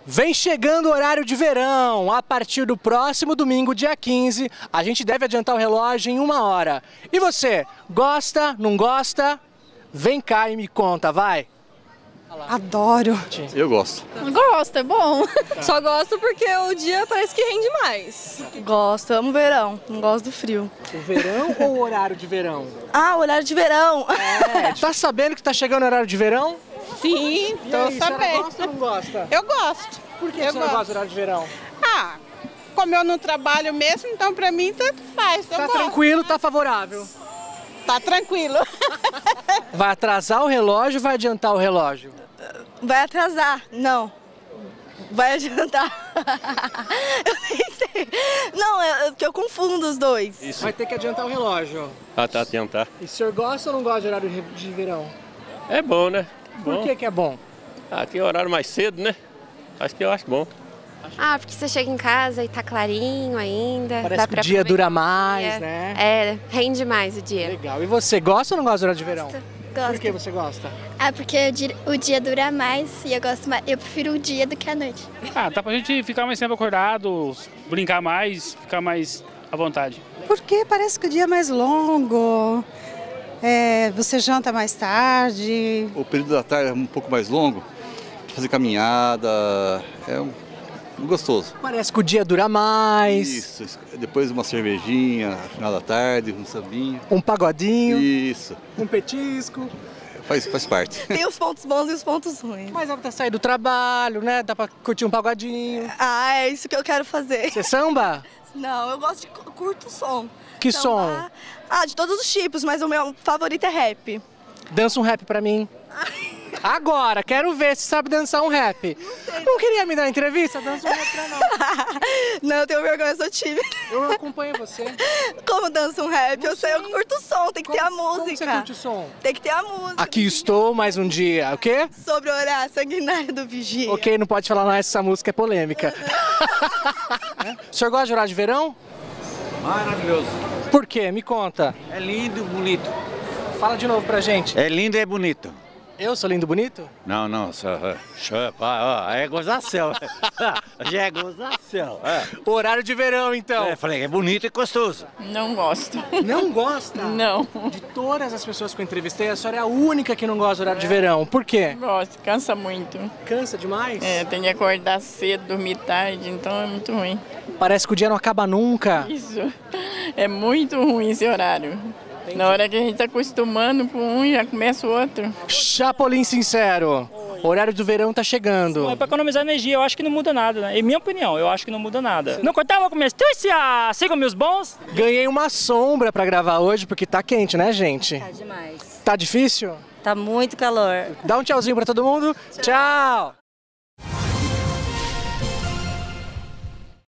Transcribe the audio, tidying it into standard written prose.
Vem chegando o horário de verão. A partir do próximo domingo, dia 15, a gente deve adiantar o relógio em 1 hora. E você, gosta, não gosta? Vem cá e me conta, vai. Adoro. Eu gosto. Gosto, é bom. Só gosto porque o dia parece que rende mais. Gosto, amo verão. Não gosto do frio. O verão ou o horário de verão? Ah, horário de verão. Tá sabendo que tá chegando o horário de verão? Sim, E tô aí, a senhora sabendo. gosta ou não gosta? Eu gosto. Por que Eu a senhora gosto. gosta do horário de verão? Ah, como eu não trabalho mesmo, então pra mim tanto faz. Eu Tá gosto. tranquilo, tá favorável. Tá tranquilo. Vai atrasar o relógio ou vai adiantar o relógio? Vai atrasar. Não. Vai adiantar. Eu nem sei. Não, eu confundo os dois. Isso. Vai ter que adiantar o relógio. Ah, tá, tentar. E o senhor gosta ou não gosta de horário de verão? É bom, né? Por Bom. que é bom? Ah, tem horário mais cedo, né? Acho que eu acho bom. Ah, porque você chega em casa e tá clarinho ainda. Parece dá que o pra dia aproveitar dura o mais, dia. né? É, rende mais o dia. Legal. E você, gosta ou não gosta do horário de verão? Por Gosto. que você gosta? Ah, porque o dia dura mais e eu gosto mais. Eu prefiro o dia do que a noite. Ah, dá pra gente ficar mais tempo acordado, brincar mais, ficar mais à vontade. Porque parece que o dia é mais longo, você janta mais tarde. O período da tarde é um pouco mais longo, fazer caminhada, gostoso. Parece que o dia dura mais. Isso, depois uma cervejinha, no final da tarde, um sambinho. Um pagodinho. Isso, Um petisco. faz parte. Tem os pontos bons e os pontos ruins. Mas dá pra sair do trabalho, né? Dá pra curtir um pagodinho. Ah, é isso que eu quero fazer. Você samba? Não, eu gosto de curto som. Que Samba. som? Ah, de todos os tipos, mas o meu favorito é rap. Dança um rap pra mim. Agora, quero ver se sabe dançar um rap. Não queria me dar uma entrevista? Dança um rap pra nós. Não, eu tenho vergonha, eu sou tímida. Eu acompanho você. Como dança um rap? Eu sei, eu curto o som, tem que ter a Como você música. curte o som? Tem que ter a música. Aqui estou, mais um dia. O quê? Sobre o horário sanguinário do vigia. Ok, não pode falar mais, essa música é polêmica. O senhor gosta de horário de verão? Maravilhoso. Por quê? Me conta. É lindo, bonito. Fala de novo pra gente. É lindo e bonito. Eu sou lindo e bonito? Não, só é gozação. Já é gozação. O horário de verão, então. Falei, é bonito e gostoso. Não gosto. Não gosta? Não. De todas as pessoas que eu entrevistei, a senhora é a única que não gosta do horário de verão. Por quê? Gosto, cansa muito. Cansa demais? Tem que acordar cedo, dormir tarde, então é muito ruim. Parece que o dia não acaba nunca. Isso. É muito ruim esse horário. Na hora que a gente tá acostumando com um, já começa o outro. Chapolin sincero, o horário do verão tá chegando. É pra economizar energia, eu acho que não muda nada, né? Em minha opinião, eu acho que não muda nada. Não cortava com minhas siga meus bons? Ganhei uma sombra pra gravar hoje, porque tá quente, né, gente? Tá demais. Tá difícil? Tá muito calor. Dá um tchauzinho pra todo mundo. Tchau!